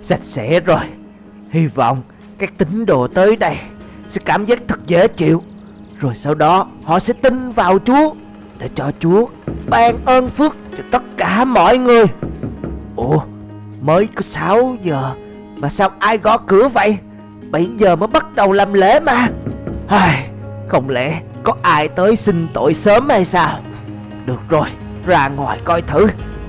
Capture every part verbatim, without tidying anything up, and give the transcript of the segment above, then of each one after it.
Sạch sẽ rồi. Hy vọng các tín đồ tới đây sẽ cảm giác thật dễ chịu, rồi sau đó họ sẽ tin vào Chúa để cho Chúa ban ơn phước cho tất cả mọi người. Ủa, mới có sáu giờ mà sao ai gõ cửa vậy? Bảy giờ mới bắt đầu làm lễ mà. Ai, không lẽ có ai tới xin tội sớm hay sao? Được rồi, ra ngoài coi thử.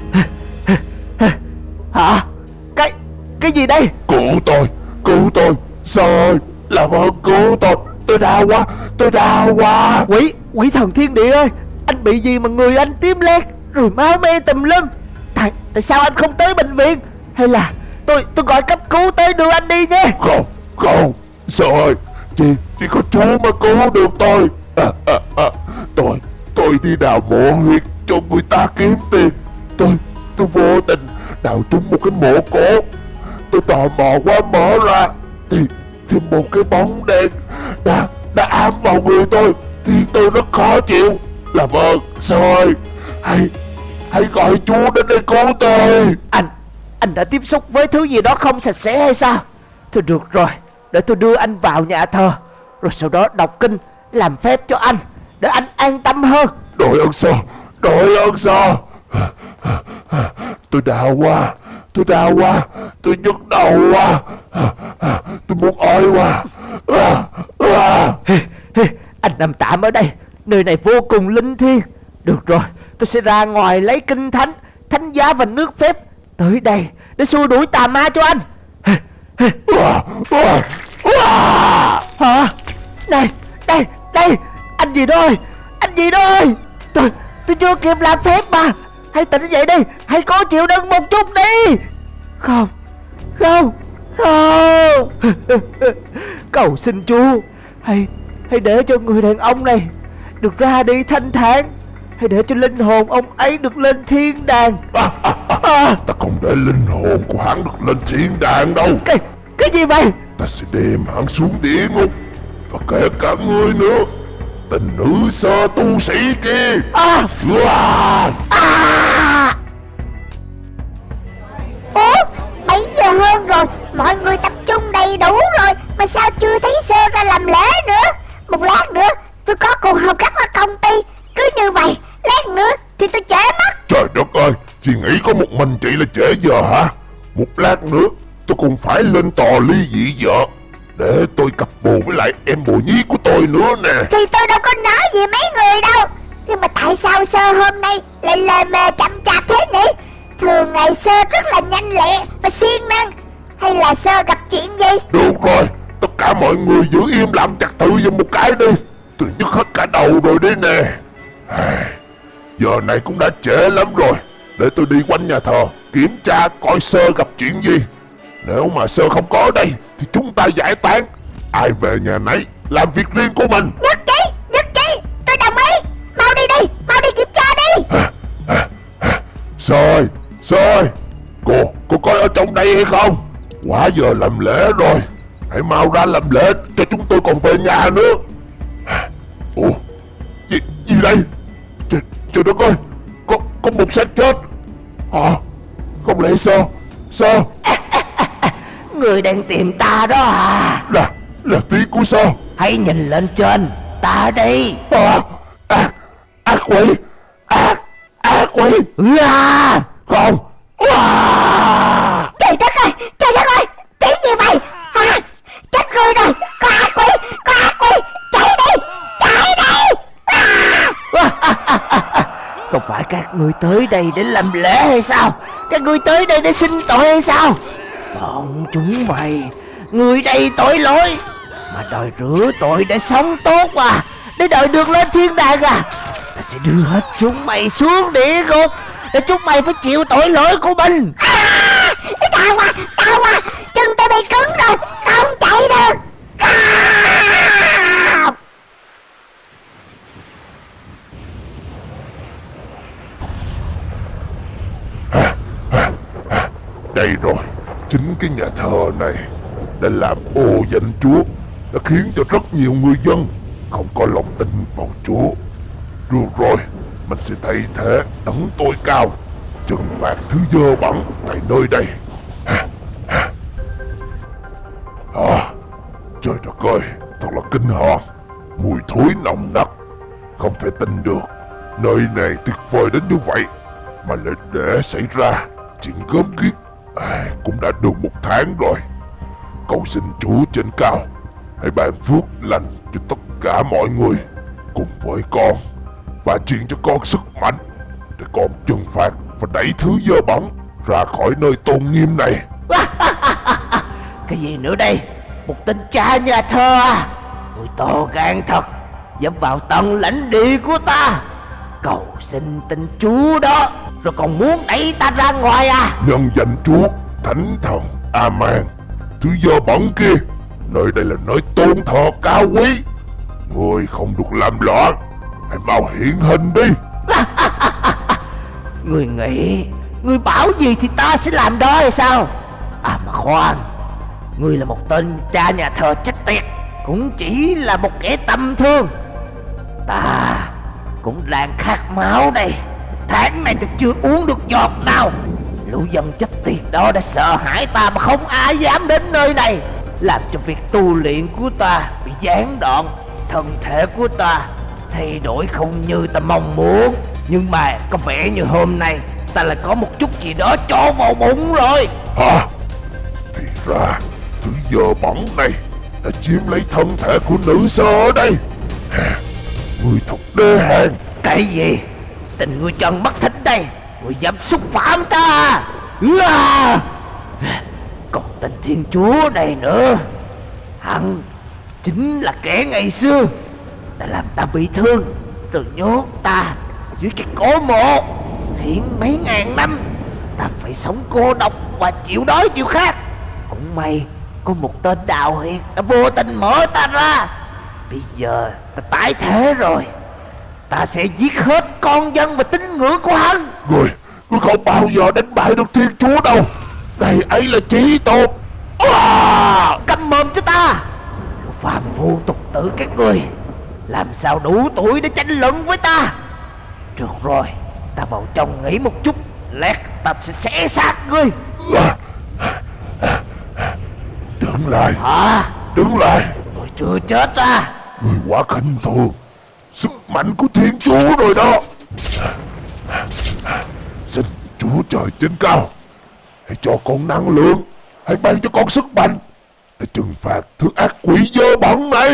Hả? Cái Cái gì đây? Cứu tôi, cứu tôi. Sao? Làm ơn cứu tôi. Tôi đau quá, tôi đau quá. Quỷ, quỷ thần thiên địa ơi, anh bị gì mà người anh tím lét rồi máu me tùm lum? Tại, tại sao anh không tới bệnh viện? Hay là tôi tôi gọi cấp cứu tới đưa anh đi nhé? Không, không. Sao ơi, chỉ, chỉ có Chúa mới cứu được tôi. à, à, à. Tôi, tôi đi đào mộ huyệt cho người ta kiếm tiền. Tôi, tôi vô tình đào trúng một cái mộ cổ. Tôi tò mò quá mở ra Thì, thì một cái bóng đen Đã, đã ám vào người tôi. Thì tôi rất khó chịu. Làm ơn, sao ơi, Hãy, hãy gọi Chúa đến đây cứu tôi. Anh, anh đã tiếp xúc với thứ gì đó không sạch sẽ hay sao? Thôi được rồi, để tôi đưa anh vào nhà thờ, rồi sau đó đọc kinh, làm phép cho anh, để anh an tâm hơn. Đội ơn sao, đội ơn sao. Tôi đau quá, tôi đau quá, tôi nhức đầu quá, tôi muốn ói quá. Hi, hi, anh nằm tạm ở đây, nơi này vô cùng linh thiêng. Được rồi, tôi sẽ ra ngoài lấy kinh thánh, thánh giá và nước phép tới đây để xua đuổi tà ma cho anh. Hả? Đây, đây, đây, anh gì đó ơi, anh gì đó ơi, tôi, tôi chưa kịp làm phép mà. Hãy tỉnh dậy đi, hãy cố chịu đựng một chút đi. Không, không, không. Cầu xin Chúa, hãy, hãy để cho người đàn ông này được ra đi thanh thản. Hãy để cho linh hồn ông ấy được lên thiên đàng. à, à, à, à. Ta không để linh hồn của hắn được lên thiên đàng đâu. Cái, cái gì vậy? Ta sẽ đem hắn xuống địa ngục, và kể cả ngươi nữa, tình nữ sơ tu sĩ kia. À, à. à. Ủa, bảy giờ hơn rồi, mọi người tập trung đầy đủ rồi, mà sao chưa thấy sơ ra làm lễ nữa? Một lát nữa tôi có cuộc họp gấp ở công ty. Cứ như vậy, lát nữa thì tôi trễ mất. Trời đất ơi, chị nghĩ có một mình chị là trễ giờ hả? Một lát nữa tôi cũng phải lên tòa ly dị vợ, để tôi cặp bồ với lại em bồ nhí của tôi nữa nè. Thì tôi đâu có nói gì mấy người đâu. Nhưng mà tại sao sơ hôm nay lại lề mề chậm chạp thế nhỉ? Thường ngày sơ rất là nhanh lẹ và siêng năng. Hay là sơ gặp chuyện gì? Được rồi, tất cả mọi người giữ im lặng trật tự giùm một cái đi. Tôi nhức hết cả đầu rồi đây nè. Giờ này cũng đã trễ lắm rồi. Để tôi đi quanh nhà thờ kiểm tra coi sơ gặp chuyện gì. Nếu mà sơ không có ở đây thì chúng ta giải tán, ai về nhà nấy làm việc riêng của mình. Nhất trí, nhất trí, tôi đồng ý. Mau đi đi, mau đi kiểm tra đi. Sơ ơi, Sơ ơi, Cô, cô coi ở trong đây hay không? Quá giờ làm lễ rồi. Hãy mau ra làm lễ cho chúng tôi còn về nhà nữa. Ủa, gì, gì đây? Trời, trời đất ơi, Có, có một xác chết. Hả? Không lẽ Sơ, Sơ? Người đang tìm ta đó à? Là, là tiếng của Sơ. Hãy nhìn lên trên, ta đây. À, ác, ác quỷ, ác, ác quỷ. À, Không. À. Trời đất ơi, trời đất ơi, cái gì vậy? À, chết người rồi, có ác quỷ, có ác quỷ, chạy đi, chạy đi. À. không phải các ngươi tới đây để làm lễ hay sao? Các ngươi tới đây để xin tội hay sao? Bọn chúng mày, người đây tội lỗi mà đòi rửa tội để sống tốt à, để đòi được lên thiên đàng à? Ta sẽ đưa hết chúng mày xuống địa ngục để chúng mày phải chịu tội lỗi của mình. À, đau quá, đau quá, chân tôi bị cứng rồi, không chạy được. À. Đây rồi, chính cái nhà thờ này đã làm ô danh Chúa, đã khiến cho rất nhiều người dân không có lòng tin vào Chúa. Được rồi, mình sẽ thay thế đấng tối cao trừng phạt thứ dơ bẩn tại nơi đây. kinh hoàng, mùi thối nồng nặc. Không thể tin được nơi này tuyệt vời đến như vậy mà lại để xảy ra chuyện gớm ghiếc. À, cũng đã được một tháng rồi. Cầu xin Chúa trên cao hãy ban phước lành cho tất cả mọi người cùng với con, và truyền cho con sức mạnh để con trừng phạt và đẩy thứ dơ bẩn ra khỏi nơi tôn nghiêm này. Cái gì nữa đây? Một tên cha nhà thơ à? Người to gan thật, dám vào tận lãnh địa của ta, cầu xin tên Chúa đó, rồi còn muốn đẩy ta ra ngoài à? Nhân danh Chúa Thánh Thần Amen, thứ dơ bẩn kia, nơi đây là nơi tôn thờ cao quý, người không được làm loạn. Hãy mau hiện hình đi. Người nghĩ người bảo gì thì ta sẽ làm đó hay sao? À mà khoan, ngươi là một tên cha nhà thờ chết tiệt, cũng chỉ là một kẻ tầm thường. Ta cũng đang khát máu đây. Tháng này ta chưa uống được giọt nào. Lũ dân chết tiệt đó đã sợ hãi ta mà không ai dám đến nơi này, làm cho việc tu luyện của ta bị gián đoạn. Thân thể của ta thay đổi không như ta mong muốn, nhưng mà có vẻ như hôm nay ta lại có một chút gì đó cho vào bụng rồi. Hả? Thì ra thứ dơ bẩn này đã chiếm lấy thân thể của nữ sơ ở đây. Người thật đê hèn. Cái gì? Tình người chân mất thịt đây, người dám xúc phạm ta à? Còn tên Thiên Chúa này nữa, hắn chính là kẻ ngày xưa đã làm ta bị thương, rồi nhốt ta dưới cái cổ mộ. Hiện mấy ngàn năm ta phải sống cô độc và chịu đói chịu khát. Cũng may có một tên đạo hiền đã vô tình mở ta ra. Bây giờ ta tái thế rồi, ta sẽ giết hết con dân và tín ngưỡng của hắn. Người, người không bao giờ đánh bại được Thiên Chúa đâu. Ngày ấy là chí tôn. À, câm mồm cho ta. Phàm phu tục tử các ngươi, làm sao đủ tuổi để tranh luận với ta? Được rồi, ta vào trong nghỉ một chút, lát ta sẽ xé xác ngươi. À, đứng lại. Hả? Đứng lại. Tôi chưa chết à? Người quá khinh thường sức mạnh của Thiên Chúa rồi đó. Xin Chúa trời trên cao hãy cho con năng lượng, hãy ban cho con sức mạnh để trừng phạt thứ ác quỷ dơ bẩn này.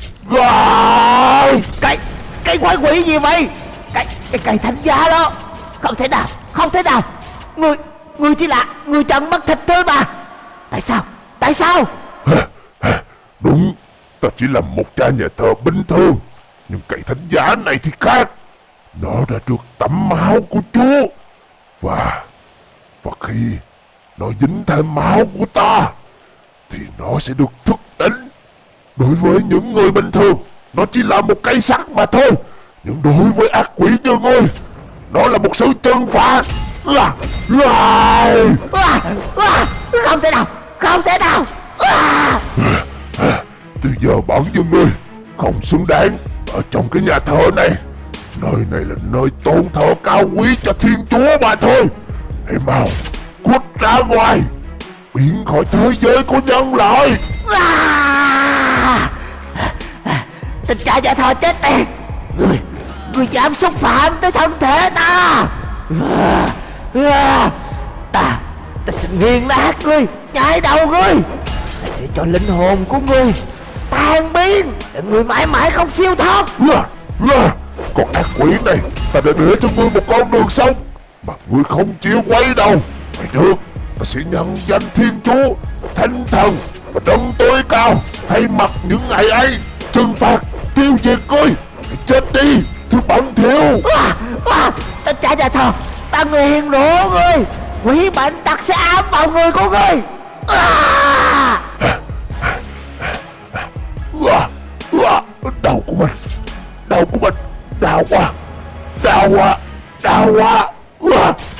Rồi, cái cái quái quỷ gì vậy? Cái cái cây thánh giá đó. Không thể nào, không thể nào. Người người chỉ là người trần mất thịt thôi mà. Tại sao? Tại sao? Đúng, ta chỉ là một cha nhà thờ bình thường, nhưng cây thánh giá này thì khác. Nó đã được tắm máu của Chúa, và và khi nó dính thêm máu của ta thì nó sẽ được thức tỉnh. Đối với những người bình thường, nó chỉ là một cây sắt mà thôi, nhưng đối với ác quỷ như ngươi, nó là một sự trừng phạt. À, à, à, à, không thể nào, không thể nào. À. Từ giờ bẩn như ngươi không xứng đáng ở trong cái nhà thờ này. Nơi này là nơi tôn thờ cao quý cho Thiên Chúa mà thôi. Hãy mau cút ra ngoài, biến khỏi thế giới của nhân loại. À. Tình cha nhà thờ chết tiệt, người người dám xúc phạm tới thân thể ta. À. À. Ta ta sẽ nghiền nát ngươi, nhai đầu ngươi. Ta sẽ cho linh hồn của ngươi tan biến để ngươi mãi mãi không siêu thoát. À. À. Con ác quỷ này, ta đã để cho ngươi một con đường sống mà ngươi không chịu quay đầu. Vậy được, ta sẽ nhân danh Thiên Chúa, Thánh Thần và Đấng tối cao thay mặt những ngày ấy trừng phạt tiêu diệt ngươi. Hãy chết đi, thứ bẩn thỉu. À, à, ta trả nhà thờ, ta người hiền rủa ngươi, quỷ bệnh tặc sẽ ám vào người của ngươi. À. À, à, đau của mình, đau của mình, đau quá, đau quá, đau quá. À.